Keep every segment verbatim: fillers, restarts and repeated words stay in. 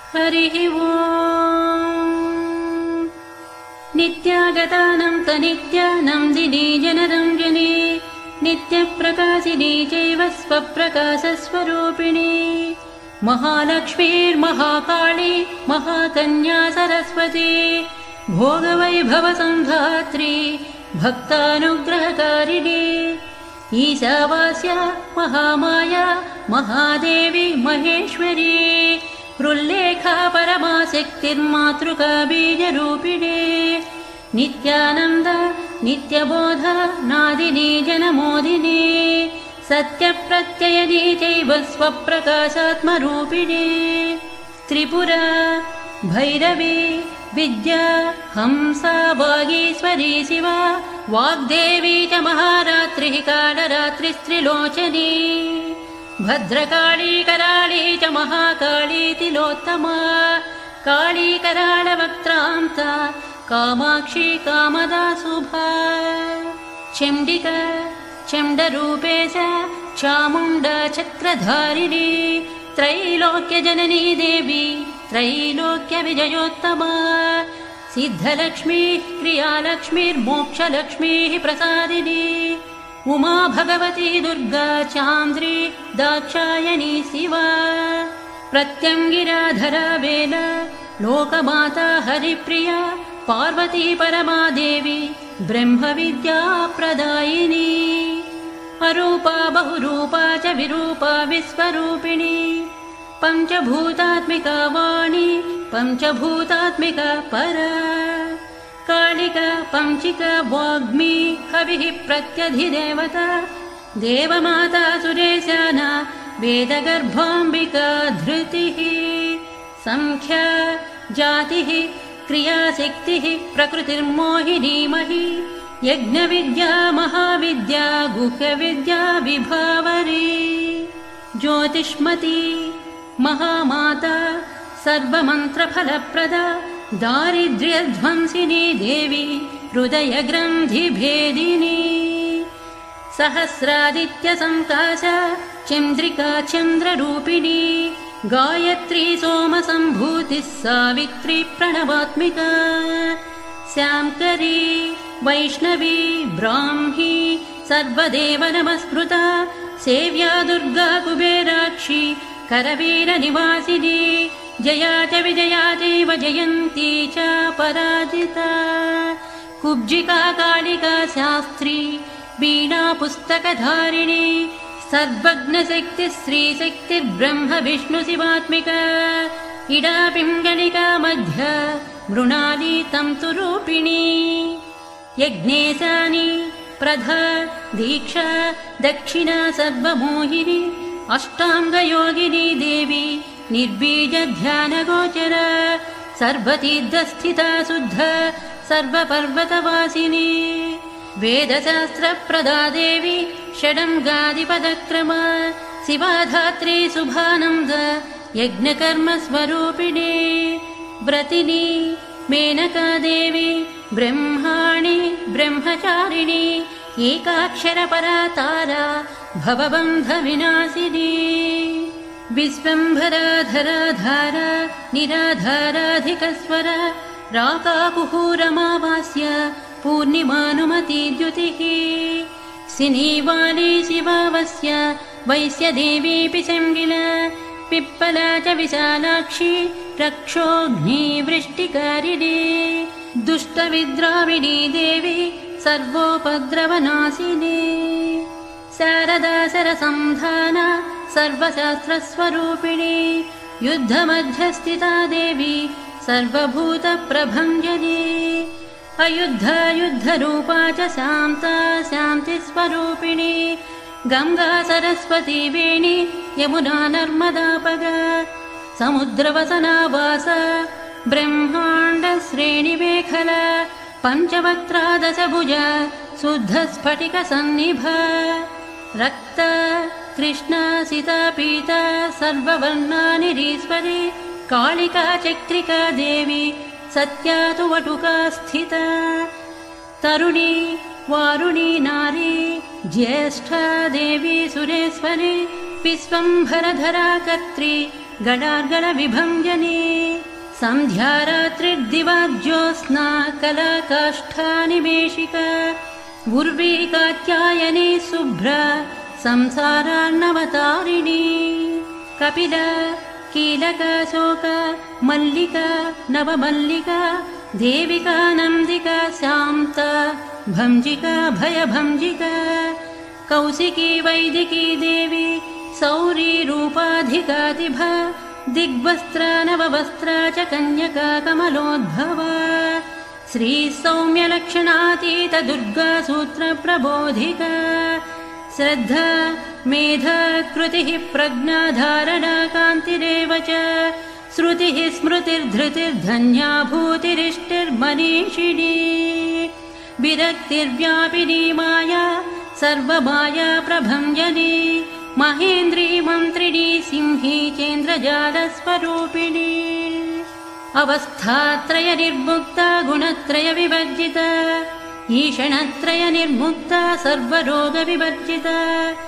हरिः ओम्। नित्यागतानं तनित्यानं दिने जनरञ्जने नित्यप्रकाशिनी चैव स्वप्रकाशस्वरूपिणी महालक्ष्मीर्महाकाली महाकन्या सरस्वती भोगवैभवसंधात्री भक्तानुग्रहकारिणी ईशावास्या महामाया महादेवी महेश्वरी रुल्लेखा परमाशक्तिर्मातृका बीजरूपिणी नित्यानन्द नित्यबोध नादिनी जनमोदिनी सत्यप्रत्ययनी चैव स्वप्रकाशात्मरूपिणी त्रिपुरा भैरवी विद्या हंसा वागीश्वरी शिवा वाग्देवी च महारात्रिः कालरात्रिस्त्रिलोचनी भद्रकाली कराली च महाकाली तिलोत्तमा काली करालवक्त्रान्ता कामाक्षी कामदा शुभा चण्डिका चण्डरूपेश चामुण्डा चक्रधारिणी त्रैलोक्यजननी देवी त्रैलोक्यविजयोत्तमा सिद्धलक्ष्मीः क्रियालक्ष्मीर्मोक्षलक्ष्मीः प्रसादिनी उमा भगवती दुर्गा चान्द्री दाक्षायणी शिवा प्रत्यङ्गिराधरा वेला लोकमाता हरिप्रिया पार्वती परमादेवी ब्रह्मविद्या प्रदायिनी अरूपा बहुरूपा च विरूपा विश्वरूपिणी पञ्चभूतात्मिका वाणी पञ्चभूतात्मिका परा कालिका पञ्चिका वाग्मी हविः प्रत्यधिदेवता देवमाता सुरेशाना वेदगर्भाम्बिका धृतिः संख्या जातिः क्रियाशक्तिः प्रकृतिर्मोहिनी मही यज्ञविद्या महाविद्या गुह्यविद्या विभावरी ज्योतिष्मती महामाता सर्वमन्त्रफलप्रदा दारिद्र्यध्वंसिनी देवी हृदयग्रन्थिभेदिनी सहस्रादित्यसङ्काशा चन्द्रिका चन्द्ररूपिणी गायत्री सोमसम्भूतिः सावित्री प्रणवात्मिका श्यामकरी वैष्णवी ब्राह्मी सर्वदेव नमस्कृता सेव्या दुर्गा कुबेराक्षी करवीरनिवासिनी जया च विजया चैव जयन्ती च पराजिता कुब्जिका कालिका शास्त्री वीणा पुस्तकधारिणी सर्वज्ञशक्तिः श्रीशक्तिर्ब्रह्म विष्णु शिवात्मिका इडा पिङ्गलिका मध्य मृणाली तन्तुरूपिणी यज्ञेशानी प्रधा दीक्षा दक्षिणा सर्वमोहिनी अष्टाङ्गयोगिनी देवी निर्बीजध्यानगोचरा सर्वतीर्थस्थिता शुद्ध सर्वपर्वतवासिनी वेदशास्त्रप्रदा देवी षडङ्गादिपदक्रमा शिवाधात्री शुभानन्द यज्ञकर्मस्वरूपिणी व्रतिनी मेनका देवी ब्रह्माणि ब्रह्मचारिणी एकाक्षरपरा तारा भवबन्धविनाशिनी विश्वम्भराधराधारा निराधाराधिकस्वर राकाकुहूरमावास्य पूर्णिमानुमती द्युतिः सिनीवाली शिवावस्य वैश्यदेवीऽपि शङ्गिला पिप्पला च विशालाक्षी रक्षोघ्नी वृष्टिकारिणी दुष्टविद्राविणी देवी सर्वोपद्रवनाशिनी शारदा सरसंधाना सर्वशास्त्रस्वरूपिणी युद्धमध्यस्थिता देवी सर्वभूतप्रभञ्जनी अयुद्धायुद्धरूपा च शान्ता शान्तिस्वरूपिणी गङ्गा सरस्वती वेणी यमुना नर्मदापगा समुद्रवसनावासा ब्रह्माण्डश्रेणिमेखला पञ्चवक्त्रा दशभुजा शुद्धस्फटिकसन्निभा रक्त कृष्णा सीता पीता सर्ववर्णा निरीश्वरी कालिका चक्रिका देवी सत्या तु वटुका स्थिता तरुणी वारुणी नारी ज्येष्ठा देवी सुरेश्वरी विश्वम्भरधरा कर्त्री गणार्गण विभञ्जनी सन्ध्यारात्रिर्दिवाज्योत्स्ना कलाकाष्ठानिमेषिका उर्वी कात्यायनी शुभ्रा संसारार्णवतारिणी कपिला कीलका शोका मल्लिका नवमल्लिका देविका नन्दिका शान्ता भंजिका भयभंजिका कौशिकी वैदिकी देवी सौरी रूपाधिकातिभा दिग्वस्त्रा नववस्त्रा च कन्यका कमलोद्भवा श्री सौम्यलक्षणातीत दुर्गा सूत्र प्रबोधिका श्रद्धा मेधा कृतिः प्रज्ञा धारणा कान्तिरेव च श्रुतिः स्मृतिर्धृतिर्धन्या भूतिरिष्टिर्मनीषिणी विरक्तिर्व्यापिनी माया सर्वमाया प्रभञ्जनी महेन्द्री मन्त्रिणी सिंही चेन्द्रजालस्वरूपिणी अवस्थात्रय निर्मुक्ता गुणत्रय विवर्जिता ईषणत्रय निर्मुक्ता सर्वरोग विवर्जिता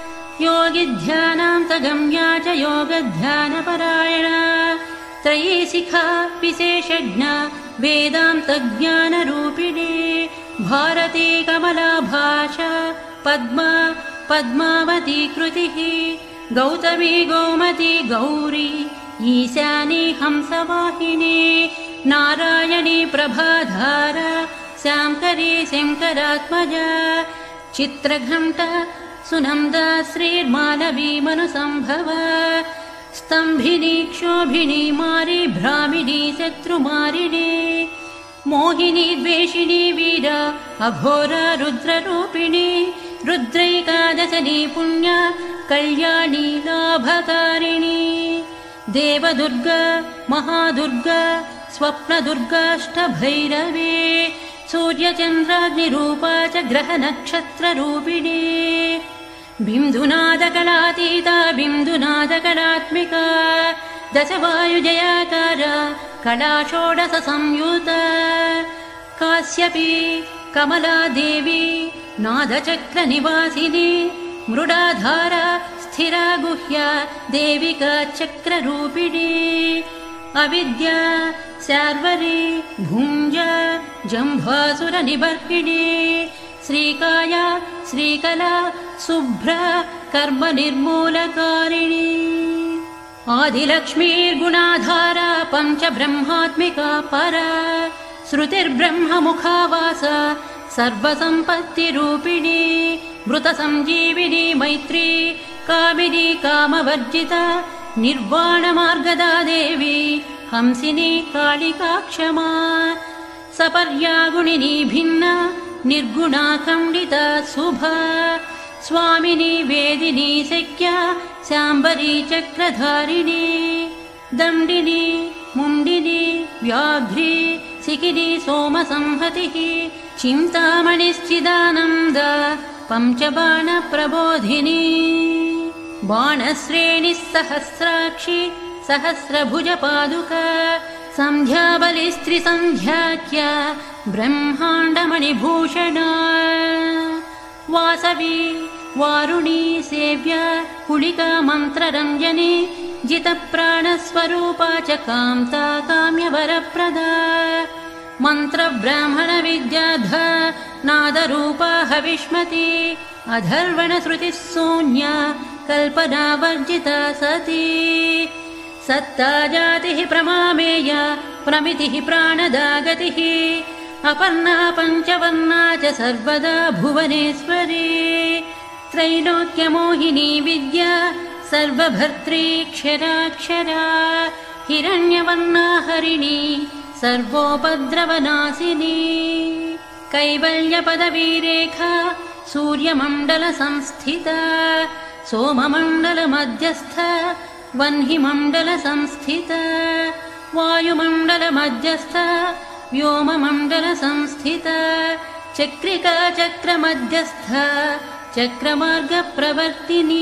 योगिध्यानान्तगम्या च योगध्यानपरायणा त्रयीशिखा विशेषज्ञा वेदान्तज्ञानरूपिणी भारती कमला भाषा पद्मा पद्मावती कृतिः गौतमी गोमती गौरी ईशानी हंसवाहिनी नारायणी प्रभाधारा शांकरी शंकरात्मजा चित्रघंटा सुनंदा श्रीर्मालवी मनुसंभवा स्तंभिनी क्षोभिनी मारी भ्रामिणी शत्रुमारिणी मोहिनी द्वेषिणी वीरा अघोरा रुद्ररूपिणी रुद्रैकादशनी पुण्या कल्याणी लाभकारिणी देवदुर्गा महादुर्गा स्वप्नदुर्गाष्टभैरवे सूर्यचन्द्राग्निरूपा च ग्रहनक्षत्ररूपिणी बिन्दुनादकलातीता बिन्दुनादकलात्मिका दशवायुजयाकारा कला षोडश संयुता काश्यपी कमलादेवी नादचक्रनिवासिनी मृडाधारा स्थिरा गुह्या देविका चक्ररूपिणी अविद्या शार्वरी भुञ्जा जम्भासुरनिवर्तिनी श्रीकाया श्रीकला शुभ्रा कर्मनिर्मूलकारिणी आदिलक्ष्मीर्गुणाधारा पञ्चब्रह्मात्मिका परा श्रुतिर्ब्रह्ममुखावासा सर्वसम्पत्तिरूपिणी मृतसञ्जीविनी मैत्री कामिनी कामवर्जिता निर्वाणमार्गदा देवी हंसिनी कालिका क्षमा सपर्यागुणिनी भिन्ना निर्गुणा खण्डिता शुभा स्वामिनी वेदिनी शक्या शाम्बरी चक्रधारिणी दण्डिनी मुण्डिनी व्याघ्री सिकिनी सोमसंहतिः चिन्तामणिश्चिदानन्दा पञ्चबाणप्रबोधिनी बाणश्रेणिः सहस्राक्षी सहस्रभुजपादुका सन्ध्याबलिस्त्रिसन्ध्याख्या ब्रह्माण्डमणिभूषणा वासवी वारुणी सेव्या कुलिका मन्त्ररञ्जनी जितप्राणस्वरूपा च कान्ता काम्यवरप्रदा मन्त्रब्राह्मणविद्याधा नादरूपा हविष्मती अधर्वणश्रुतिः शून्या कल्पनावर्जिता सती सत्ता जातिः प्रमामेया प्रमितिः प्राणदा गतिः अपर्णा पञ्चवर्णा च सर्वदा भुवनेश्वरी त्रैलोक्यमोहिनी विद्या सर्वभर्त्री क्षराक्षरा हिरण्यवर्णा हरिणी सर्वोपद्रवनाशिनी कैवल्यपदवीरेखा सूर्यमण्डलसंस्थिता सोममण्डलमध्यस्था वह्निमण्डलसंस्थिता वायुमण्डलमध्यस्था व्योममण्डलसंस्थिता चक्रिका चक्रमध्यस्था चक्रमार्गप्रवर्तिनी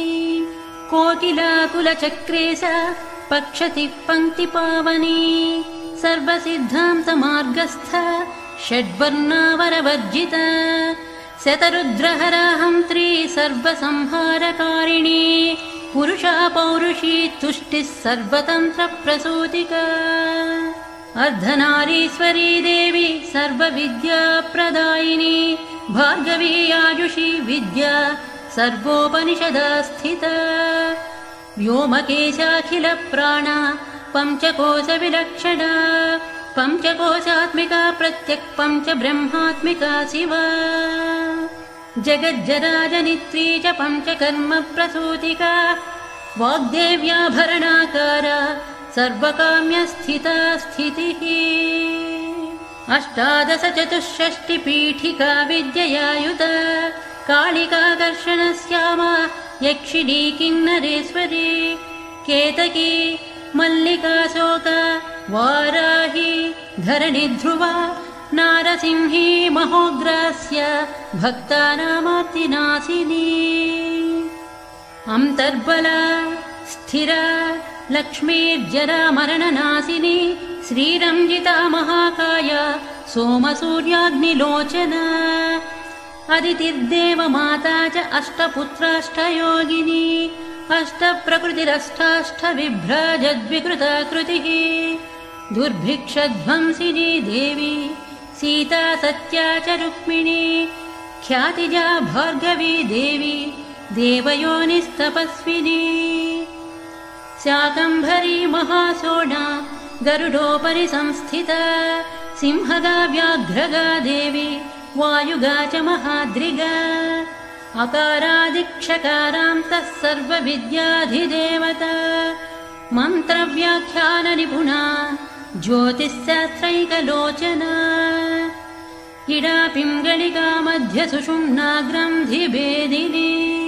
कोकिलाकुलचक्रेशा पक्षतिः पङ्क्तिपावनी सर्वसिद्धान्तमार्गस्था षड्वर्णावरवर्जिता शतरुद्रहरा हन्त्री सर्वसंहारकारिणी पुरुषा पौरुषी तुष्टिः सर्वतन्त्रप्रसूतिका अर्धनारीश्वरी देवी सर्वविद्याप्रदायिनी भार्गवी आयुषी विद्या सर्वोपनिषदा स्थिता व्योमकेशाखिलप्राणा पञ्चकोशविलक्षणा पञ्चकोशात्मिका प्रत्यक् पञ्चब्रह्मात्मिका शिवा जगज्जराजनित्री च पञ्चकर्मप्रसूतिका वाग्देव्याभरणाकारा सर्वकाम्यस्थिता स्थितिः अष्टादश चतुष्षष्टिपीठिका विद्ययायुता कालिकाकर्षणश्यामा यक्षिणी किन्नरेश्वरी केतकी मल्लिकाशोका वाराही धरणिध्रुवा नारसिंही महोग्रास्य भक्तानामार्तिनाशिनी अन्तर्बला स्थिरा लक्ष्मीर्जरा मरणनाशिनी श्रीरञ्जिता महाकाया सोमसूर्याग्निलोचना अदितिर्देवमाता च अष्टपुत्राष्टयोगिनी अष्टप्रकृतिरष्टाष्टविभ्राजद्विकृताकृतिः दुर्भिक्षध्वंसिनी देवी सीता सत्या च रुक्मिणी ख्यातिजा भार्गवी देवी देवयोनिस्तपस्विनी शाकम्भरी महासोना गरुडोपरि संस्थिता सिंहगा व्याघ्रगा देवी वायुगा च महाद्रिगा अकारादिक्षकारान्तः सर्वविद्याधिदेवता मन्त्रव्याख्याननिपुणा ज्योतिःशास्त्रैकलोचना इडा पिङ्गलिका मध्यसुषुम्ना ग्रन्थिभेदिनी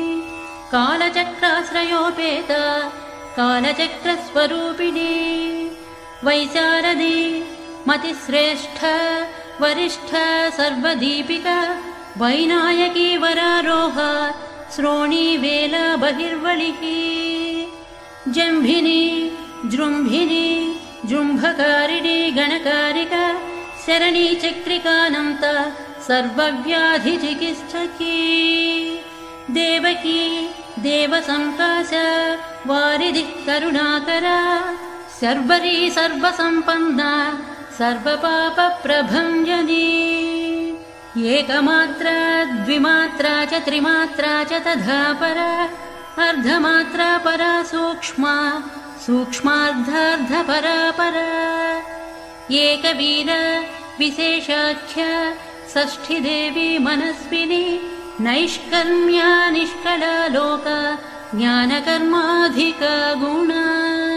कालचक्राश्रयोपेता कालचक्रस्वरूपिणी वैशारदी मतिश्रेष्ठ वरिष्ठ सर्वदीपिका वैनायकी वरारोह श्रोणी वेला बहिर्वलिः जम्भिनी जृम्भिनी जृम्भकारिणी गणकारिका शरणी चक्रिकानन्ता सर्वव्याधिचिकित्सकी देवकी देवसंकाश वारिधिः करुणाकरा शर्वरी सर्वसम्पन्ना सर्वपापप्रभञ्जनी एकमात्रा द्विमात्रा च त्रिमात्रा च तथा परा अर्धमात्रा परा सूक्ष्मा सूक्ष्मार्धार्धपरा परा एकवीर विशेषाख्या षष्ठीदेवी मनस्विनी नैष्कर्म्या निष्कला लोका ज्ञानकर्माधिका गुणा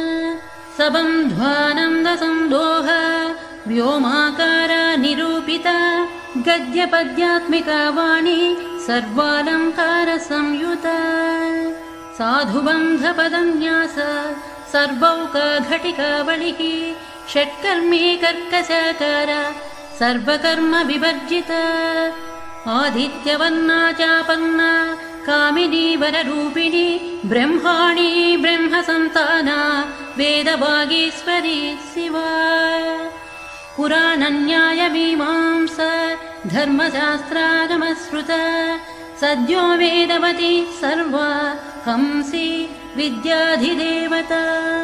सबन्ध्वानन्दसन्दोह व्योमाकारा निरूपिता गद्यपद्यात्मिका वाणी सर्वालङ्कारसंयुता साधुबन्धपदन्यास सर्वौका घटिकावलिः षट्कर्मी कर्कशाकार सर्वकर्म विवर्जिता आदित्यवर्णा चापन्ना कामिनी वररूपिणी ब्रह्माणी ब्रह्मसन्ताना वेदवागीश्वरी शिवा पुराणन्यायमीमांस धर्मशास्त्रागमश्रुता सद्यो वेदवती सर्वा हंसी विद्याधिदेवता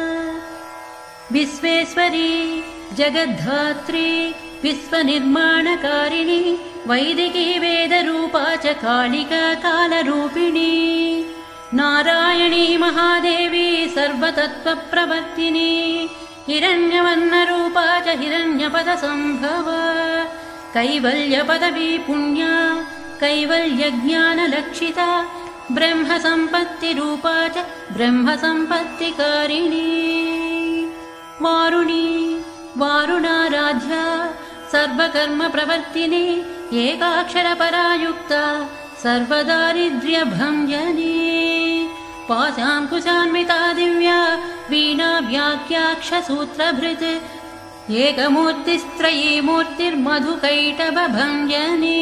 विश्वेश्वरी जगद्धात्री विश्वनिर्माणकारिणी वैदिकी वेदरूपा च कालिका कालरूपिणी नारायणी महादेवी सर्वतत्त्वप्रवर्तिनी हिरण्यवर्णरूपा च हिरण्यपदसम्भवा कैवल्यपदवी पुण्या कैवल्यज्ञानलक्षिता ब्रह्मसम्पत्तिरूपा च ब्रह्मसम्पत्तिकारिणी वारुणी वारुणाराध्या सर्वकर्मप्रवर्तिनी एकाक्षरपरायुक्ता सर्वदारिद्र्यभञ्जनी पाशाङ्कुशान्विता दिव्या वीणा व्याख्याक्षसूत्रभृत् एकमूर्तिस्त्रयी मूर्तिर्मधुकैटभञ्जनी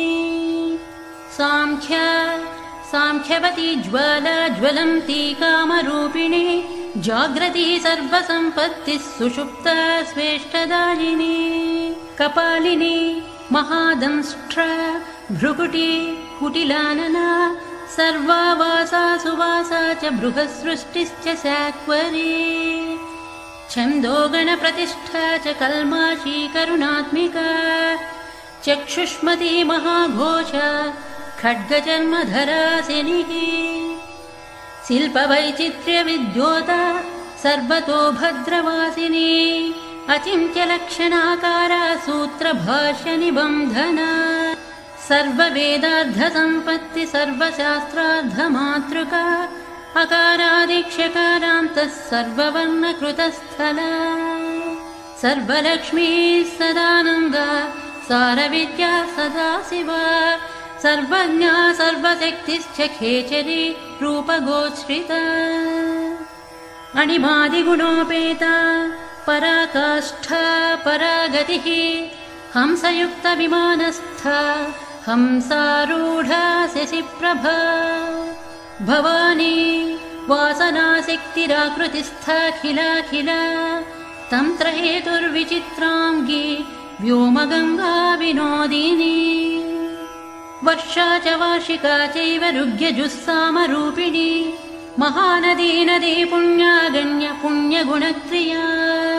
साङ्ख्या साङ्ख्यवती ज्वाला ज्वलन्ती कामरूपिणी जाग्रती सर्वसम्पत्तिः सुषुप्ता स्वेष्टदायिनी कपालिनी महादंष्ट्रा भ्रुकुटी कुटिलानना सर्वावासा सुवासा च बृहत्सृष्टिश्च शाक्वरी छन्दोगणप्रतिष्ठा च कल्माषी करुणात्मिका चक्षुष्मती महाघोष खड्गजन्मधरासिनिः शिल्पवैचित्र्यविद्योता सर्वतो भद्रवासिनी अचिन्त्यलक्षणाकारा सूत्रभाष्यनिबन्धना सर्ववेदार्थसम्पत्ति सर्वशास्त्रार्थमातृका अकारादिक्षकारान्तः सर्ववर्णकृतस्थला सर्वलक्ष्मी सदानन्दा सारविद्या सदाशिवा सर्वज्ञा सर्वशक्तिश्च खेचरी रूपगोच्छ्रिता अणिमादिगुणोपेता पराकाष्ठा परागतिः हंसयुक्तविमानस्था हंसारूढा शशिप्रभा भवानी वासनाशक्तिराकृतिस्थाखिलाखिला तन्त्रहेतुर्विचित्राङ्गी व्योमगङ्गा विनोदिनी वर्षा च वार्षिका चैव ऋग्यजुस्सामरूपिणी महानदी नदी पुण्यागण्य पुण्यगुणक्रिया